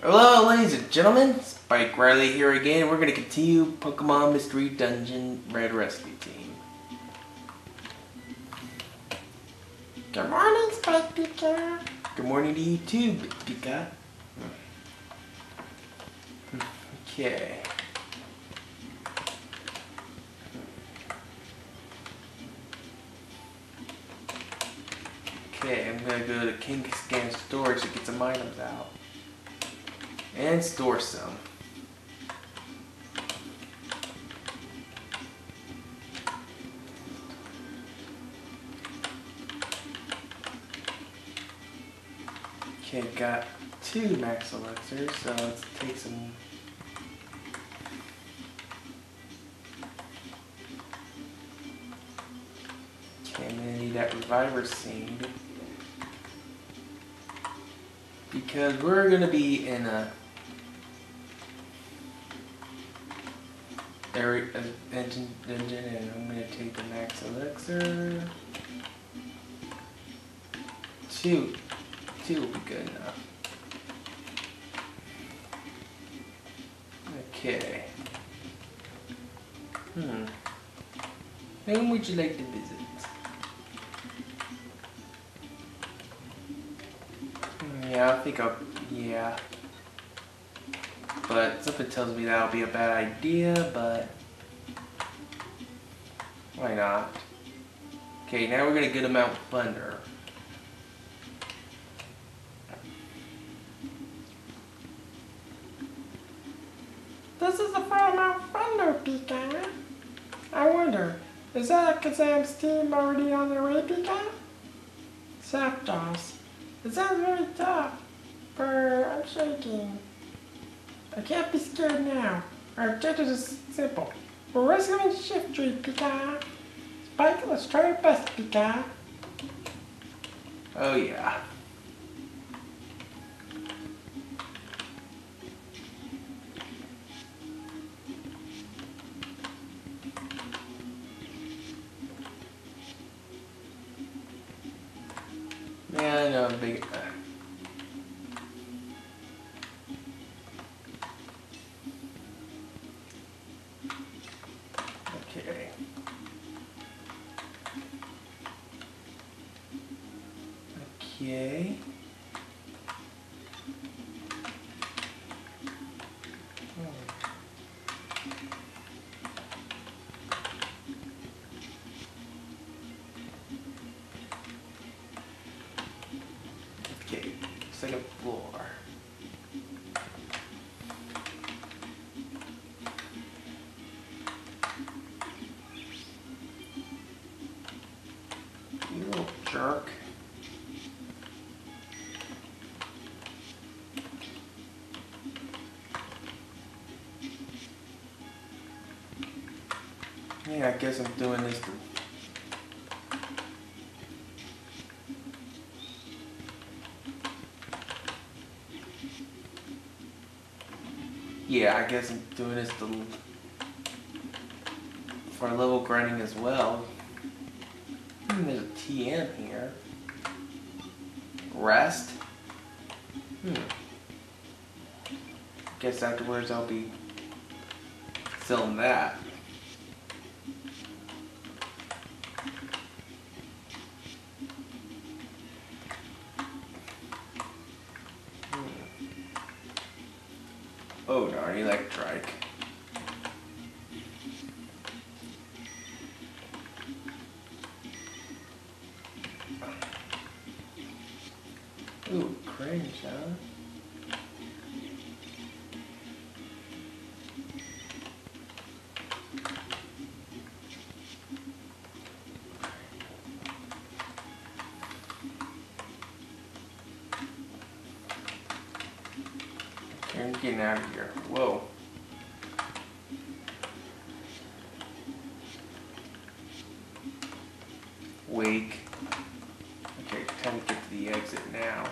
Hello ladies and gentlemen, Spike Riley here again. We're going to continue Pokemon Mystery Dungeon Red Rescue Team. Good morning, Spike Pika. Good morning to you too, Pika. Okay. Okay, I'm going to go to Kangaskhan storage to get some items out. And store some. Okay, got 2 max elixirs, so let's take some. Okay, I'm gonna need that reviver seed because we're gonna be in a dungeon, and I'm gonna take the max elixir. 2 will be good enough. Okay. Whom would you like to visit? Yeah, I think yeah. But something tells me that'll be a bad idea, but why not? Okay, now we're gonna go to Mount Thunder. This is the final Mount Thunder, Pika. I wonder, is Alakazam's team already on their way, Pika? Zapdos. It sounds very tough, but I'm shaking. I can't be scared now. Our objective is simple. We're rescuing Shiftry, Pika. Spike, let's try our best, Pika. Oh yeah. Yeah, I know, big. Okay. Okay. Okay, second floor. You little jerk. Yeah, I guess I'm doing this to... Yeah, I guess I'm doing this for level grinding as well. There's a TM here. Rest. Guess afterwards I'll be selling that. Oh darn, Electrike. Ooh, cringe, huh? I'm getting out of here. Whoa. Wake. Okay, time to get to the exit now.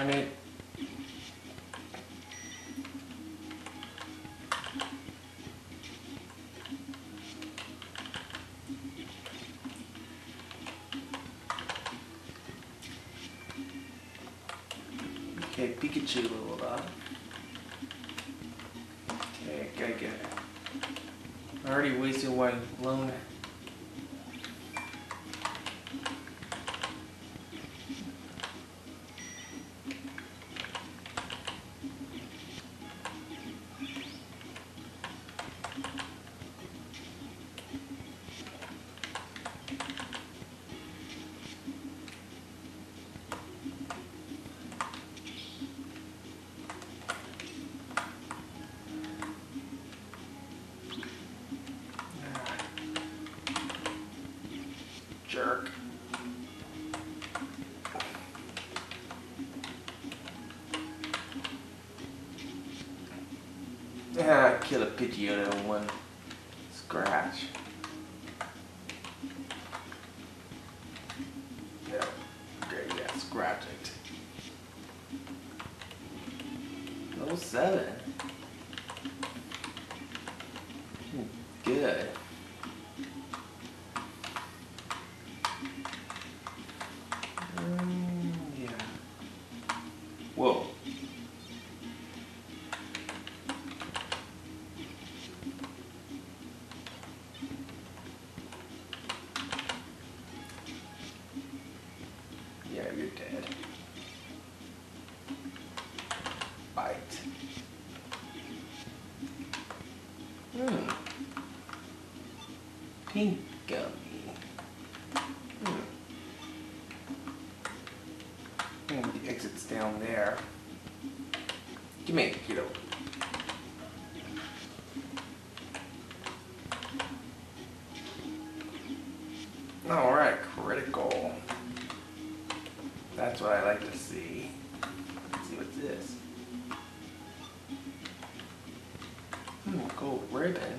darn it. Okay, Pikachu leveled up. Okay, gotta get it. I already wasted one lone. Jerk. I killed a Pidgeotto in one scratch. Yeah, okay, yeah, scratch it. Level 7. Good. Yeah. Whoa. Yeah, you're dead. Bite. Pink gummy. The exit's down there. Give me a kiddo. Alright, critical. That's what I like to see. Let's see what's this. Gold ribbon.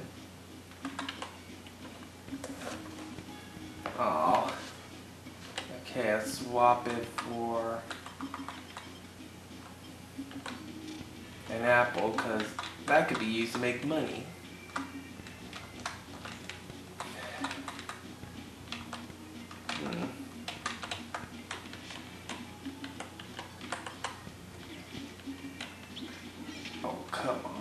Oh. Okay, let's swap it for an apple, because that could be used to make money. Oh, come on.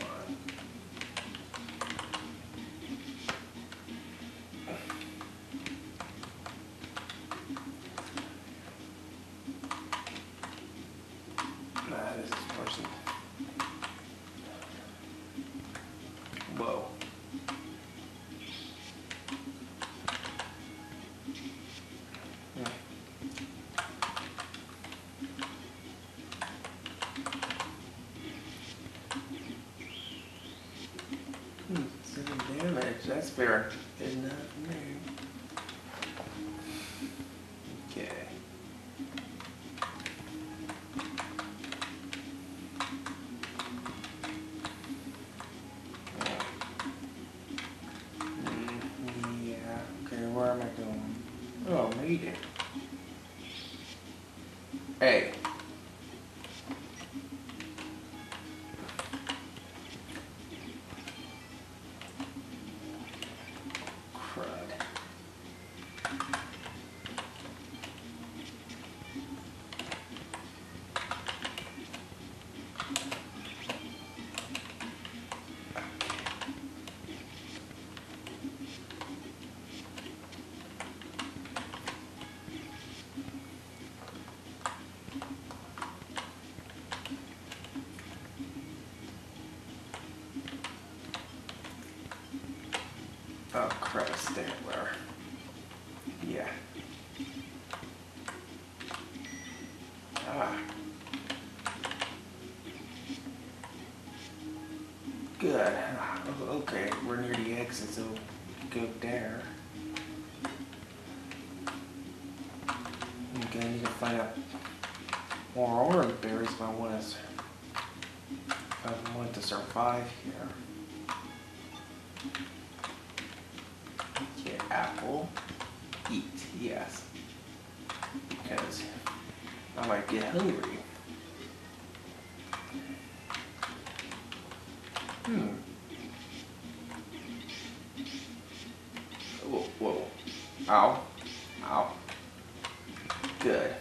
Nah, this is pushing. Whoa. Seven damage. That's fair. Good enough for me. Okay. Yeah. Okay, where am I going? Oh, made it. Hey. Crud. Oh, crap, a stapler. Yeah. Ah. Good. Okay, we're near the exit, so go there. Okay, I need to find out more orange berries if I want to survive here. Okay, apple. Eat, yes. Because I might get hungry. Whoa, whoa. Ow. Ow. Good.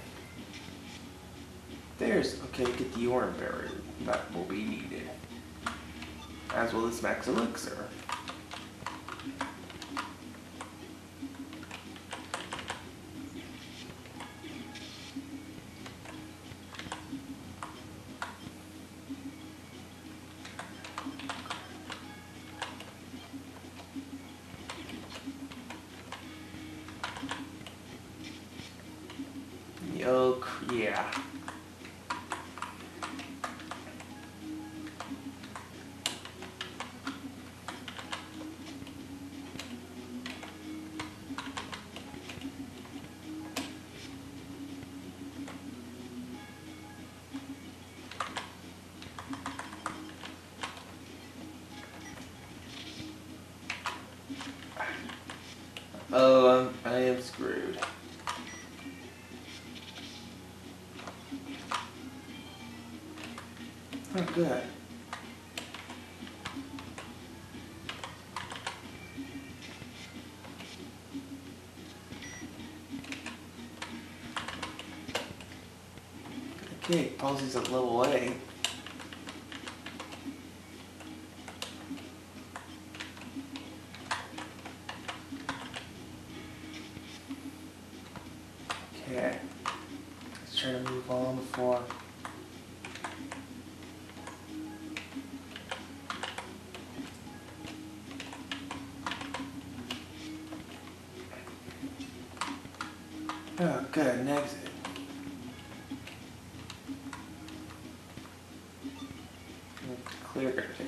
Okay, get the orange berry. That will be needed. As will this max elixir. Yo, yeah. Oh, I am screwed. Oh, good. Okay, Palsy's at level A. Okay. Let's try to move on before. Oh, good, an exit. Clear everything.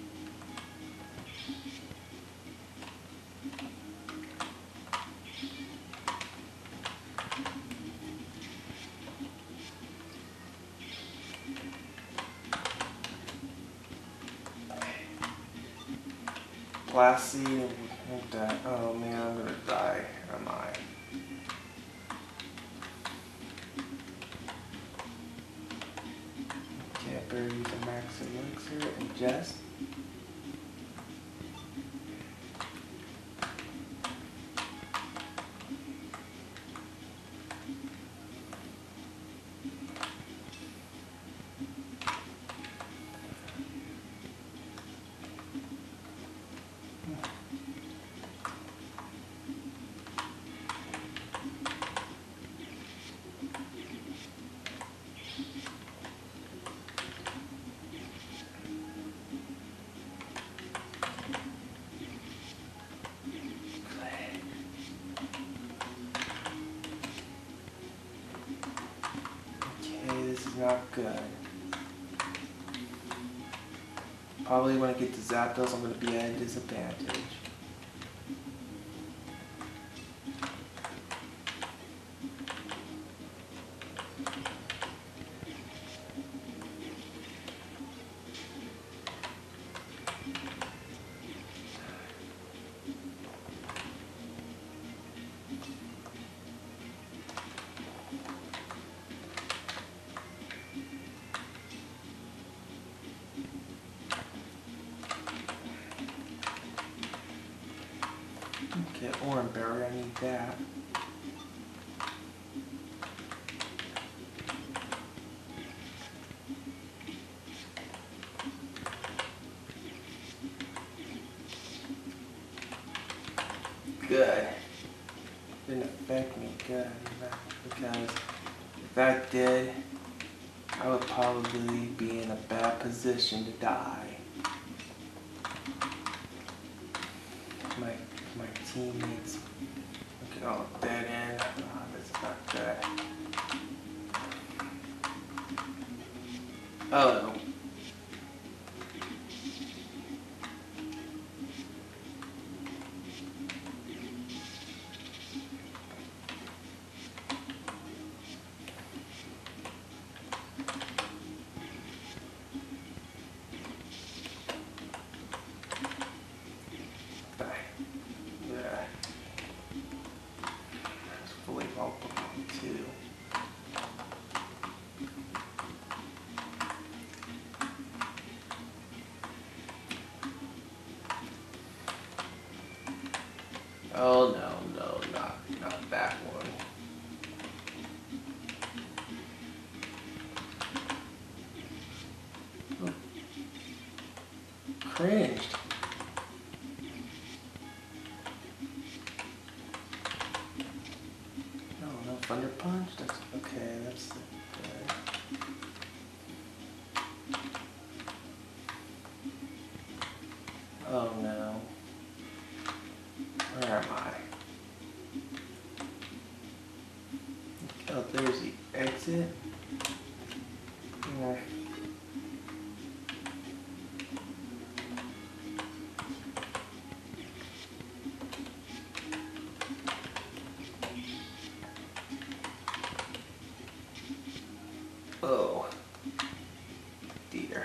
Glass seed and that. Oh man, I'm gonna die. Am I? Okay, I better use a max elixir and just. Okay, this is not good. Probably when I get to Zapdos, I'm gonna be at a disadvantage. Okay, orange berry, I need that. Good. Didn't affect me good because if that did, I would probably be in a bad position to die. My teammates looking all dead end. Oh, this is not good. Oh. Yeah. It's fully Pokemon too. Oh no, not that one. Oh. Cringed. No Thunder Punch? That's okay, that's good. Oh no. Where am I? Oh, there's the exit. Yeah. Oh, dear.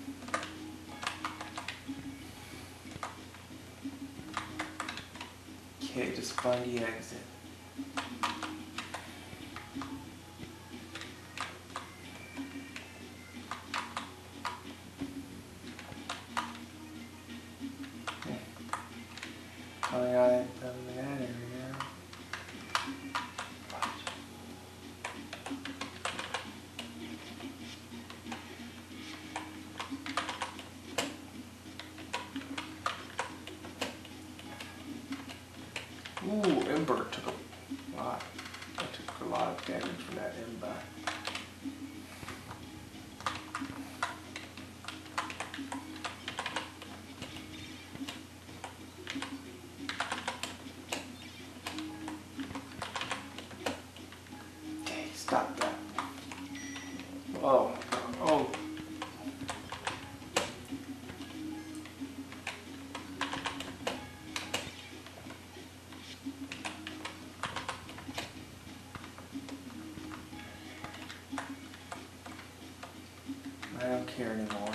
Okay, just find the exit. Coming out of that area. Ooh, Ember took a lot. I took a lot of damage from that Ember. Okay, stop that. Oh, oh. I don't care anymore.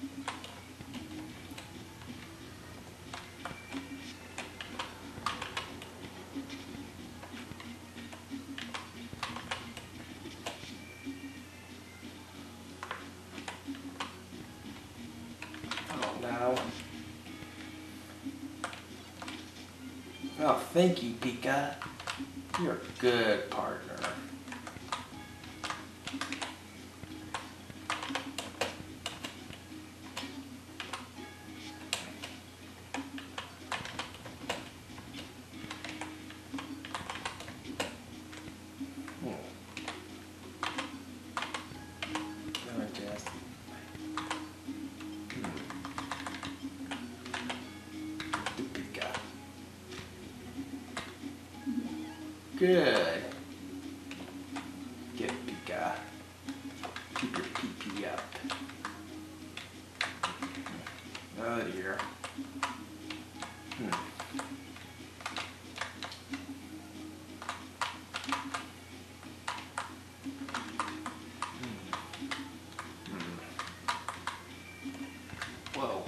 Oh no. Oh, thank you, Pika. You're a good partner. Good. Get Pika. Keep your PP up. Oh dear. Whoa.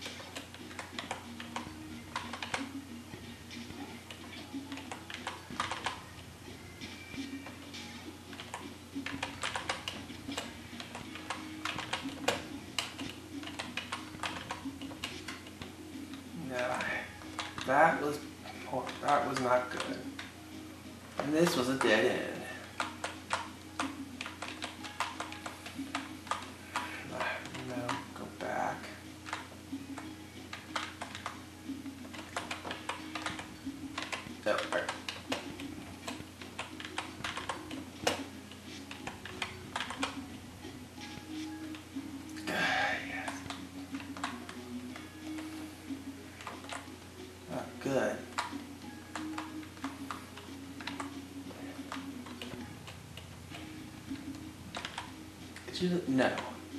No, that was not good. And this was a dead end. No, go back. Oh, right. Yes. Oh, good. Did you? No.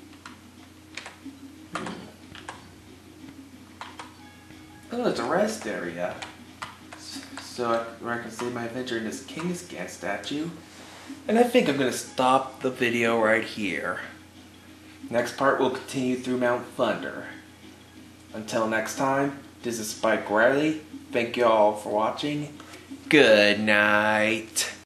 Oh, it's a rest area. So where I can save my adventure in this Kangaskhan statue. And I think I'm going to stop the video right here. Next part will continue through Mount Thunder. Until next time, this is Spike Riley. Thank you all for watching. Good night.